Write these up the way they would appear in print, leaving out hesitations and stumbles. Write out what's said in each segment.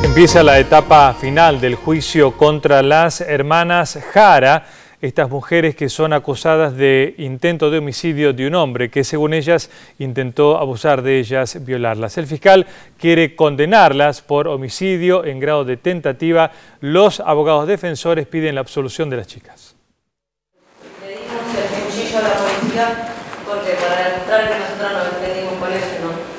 Empieza la etapa final del juicio contra las hermanas Jara, estas mujeres que son acusadas de intento de homicidio de un hombre que, según ellas, intentó abusar de ellas, violarlas. El fiscal quiere condenarlas por homicidio en grado de tentativa. Los abogados defensores piden la absolución de las chicas. Le dimos el cuchillo a la policía porque para demostrar que nosotros nos defendimos con eso, ¿no?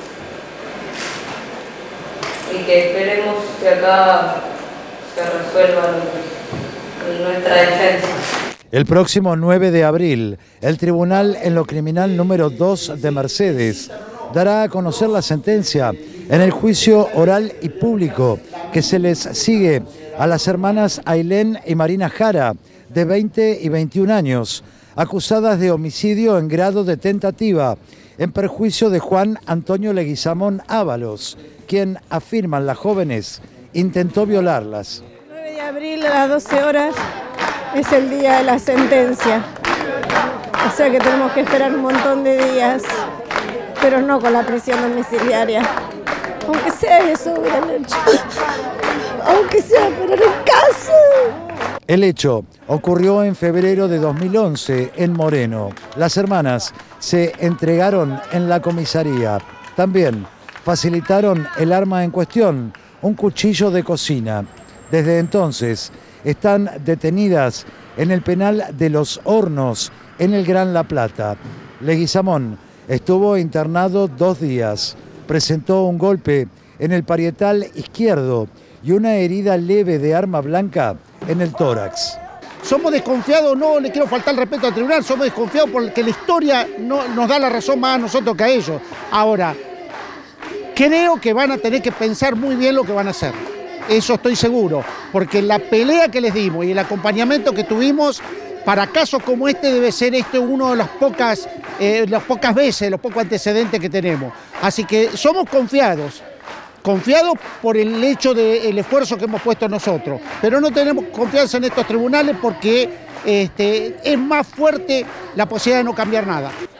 Y que esperemos que acá se resuelva nuestra defensa. El próximo 9 de abril, el Tribunal en lo Criminal número 2 de Mercedes dará a conocer la sentencia en el juicio oral y público que se les sigue a las hermanas Ailén y Marina Jara, de 20 y 21 años, acusadas de homicidio en grado de tentativa, en perjuicio de Juan Antonio Leguizamón Ábalos, quien, afirman las jóvenes, intentó violarlas. 9 de abril a las 12 horas es el día de la sentencia. O sea que tenemos que esperar un montón de días, pero no con la prisión domiciliaria. Aunque sea eso, hubieran hecho. Aunque sea, pero en casa. El hecho ocurrió en febrero de 2011 en Moreno. Las hermanas se entregaron en la comisaría. También facilitaron el arma en cuestión, un cuchillo de cocina. Desde entonces están detenidas en el penal de Los Hornos, en el Gran La Plata. Leguizamón estuvo internado 2 días. Presentó un golpe en el parietal izquierdo y una herida leve de arma blanca en el tórax. Somos desconfiados, no le quiero faltar el respeto al tribunal, somos desconfiados porque la historia no nos da la razón más a nosotros que a ellos. Ahora, creo que van a tener que pensar muy bien lo que van a hacer. Eso estoy seguro, porque la pelea que les dimos y el acompañamiento que tuvimos para casos como este debe ser uno de las pocas veces, los pocos antecedentes que tenemos. Así que somos confiados por el hecho del esfuerzo que hemos puesto nosotros, pero no tenemos confianza en estos tribunales porque es más fuerte la posibilidad de no cambiar nada.